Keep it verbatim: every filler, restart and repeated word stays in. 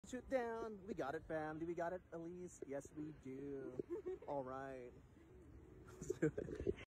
Shoot down. We got it, fam. Do we got it, Elise? Yes, we do. All right. Let's do it.